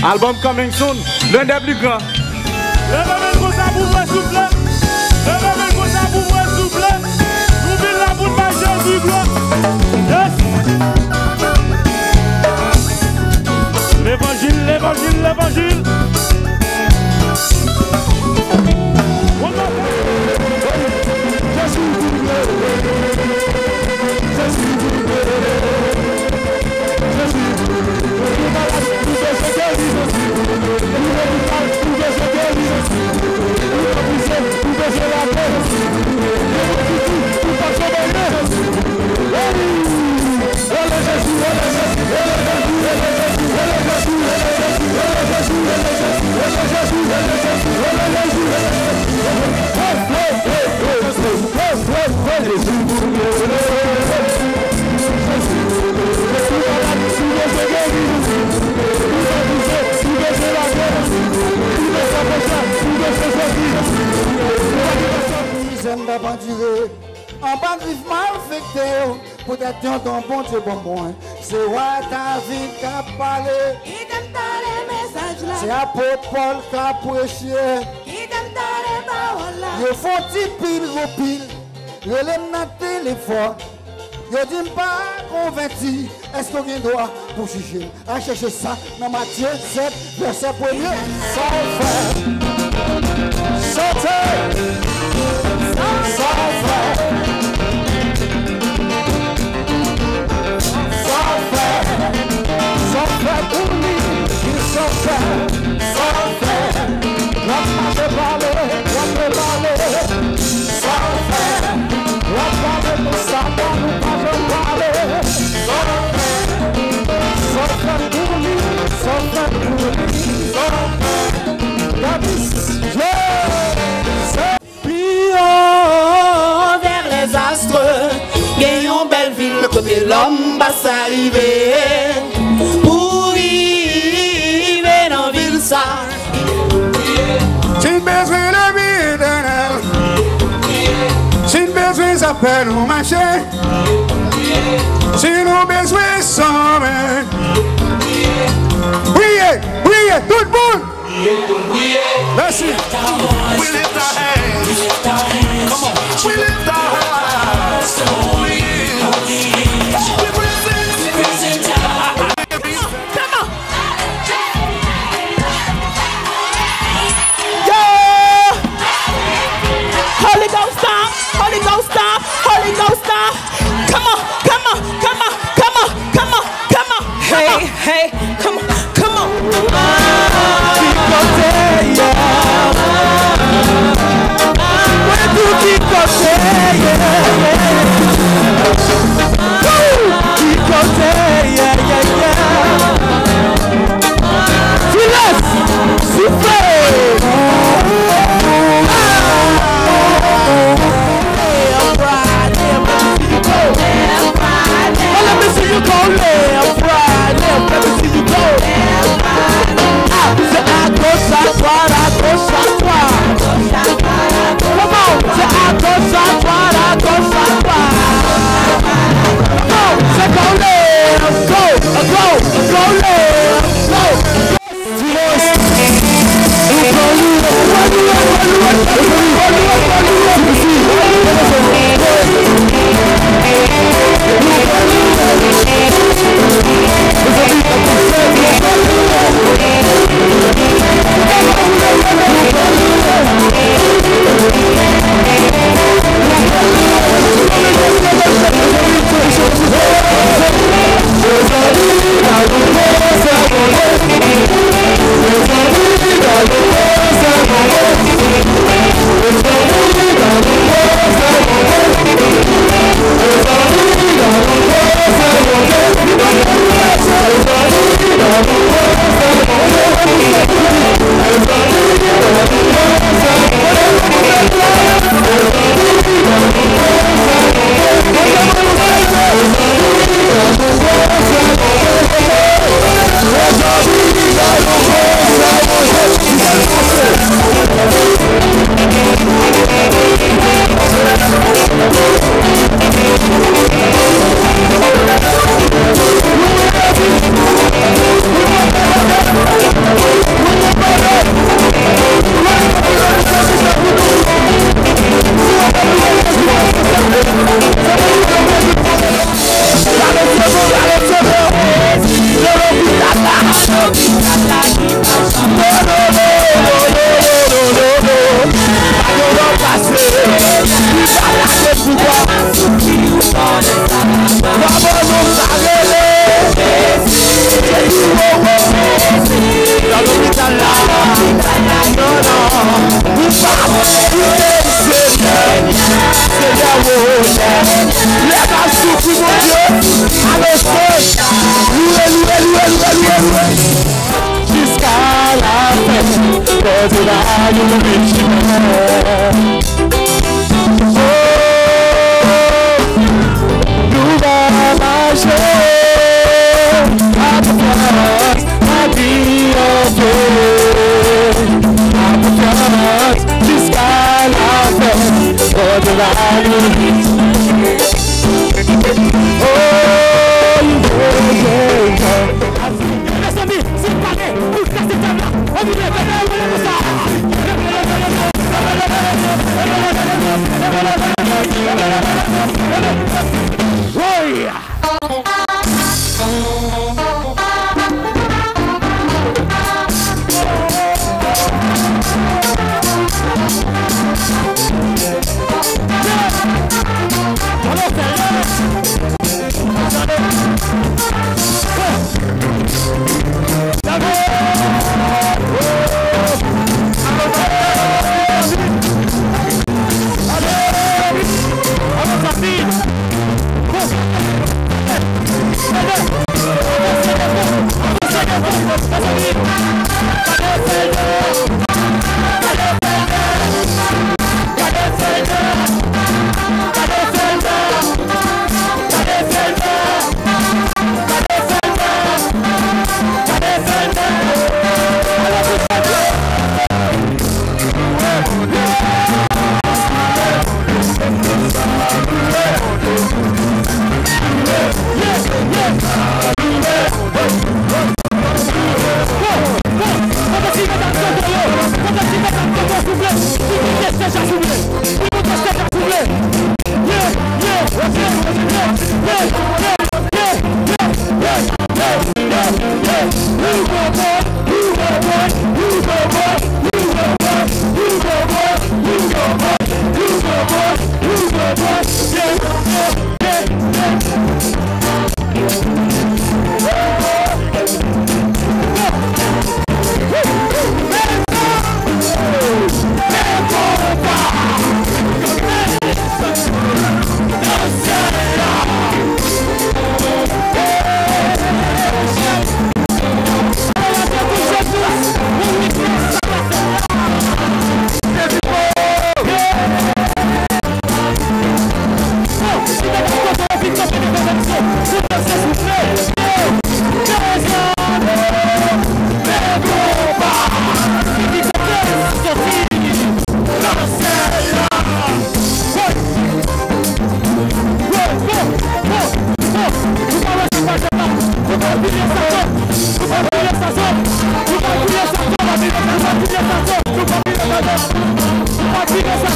Album coming soon. L'un des plus grands. Levez le ça pour moi, s'il vous plaît. Levez le ça pour moi, s'il vous plaît. Nous venons là pour manger du gloire. Yes. L'évangile, l'évangile, l'évangile. En bas griffe mal affecté, peut-être ton bon Dieu bon moi. C'est ouais ta vie qui a parlé. Qui t'aime dans les messages là. C'est apôtre Paul qui a prêché. Qui t'aime dans les paroles là. Ils font petit pile, repile. Ils l'aiment dans le téléphone. Ils disent pas converti. Est-ce qu'on vient droit pour juger? À chercher ça dans Matthieu 7, verset 1er. Sans faire. Sortez. Sans faire. Sans faire pour lui, sans faire, la part de parler, sans faire, la part de tout ça, nous pas de parler, sans faire pour lui, sans faire la vie, plus haut vers les astres, gagnons belle ville, côté l'homme va s'arriver. Si besoin de vie éternelle, si besoin s'appelle au marché, si nous besoin sommet, priez, priez, tout le monde. Merci. We lift our hands. Come on. We lift our hands. We present. Come on. Holy Ghost stop, Holy Ghost stop, Holy Ghost stop. Come on, come on, come on, come on, come on, come on. Hey, hey, come on, come on. Where do you go? Let me see you go left, right, left. Let me see you go. Nous va marcher à confiance, ma vie en Dieu. À confiance jusqu'à la fin, au-delà du risque. Oh, mes amis, c'est pareil, vous cassez ta main, on vous lève comme ça. Oui. Nous